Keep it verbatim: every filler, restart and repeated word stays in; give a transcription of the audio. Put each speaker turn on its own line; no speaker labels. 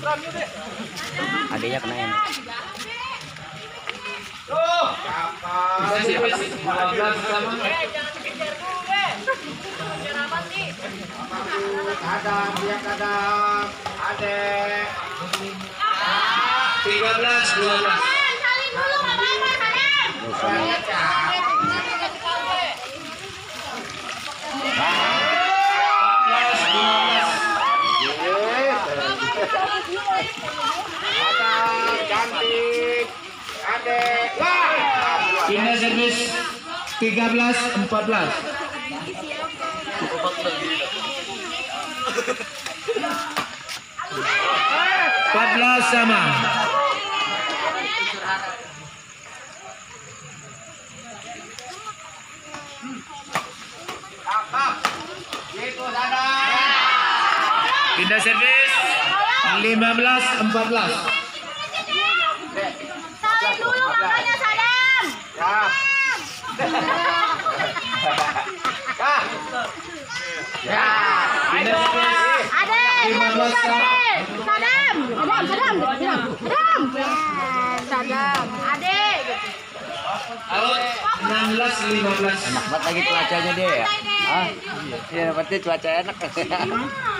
Adanya kena ini.
Kadang dia kadang adek
tiga belas dua belas.
Saling dulu nggak apa-apa, Sadam.
kadang cantik adek. Wah,
Pindah servis tiga belas empat belas. empat belas sama.
Tangkap. Gitu Sadam.
Pindah servis lima belas empat belas.
Saling dulu makanya, Sadam.
Ya. Kah. Ya.
Pindah servis
Adek,
lima belas sama.
Sadam, Sadam, Sadam, Sadam, Sadam, Sadam, adek.
Out enam belas lima belas.
Enak banget lagi cuacanya dia ya. Ah, iya berarti cuaca enak.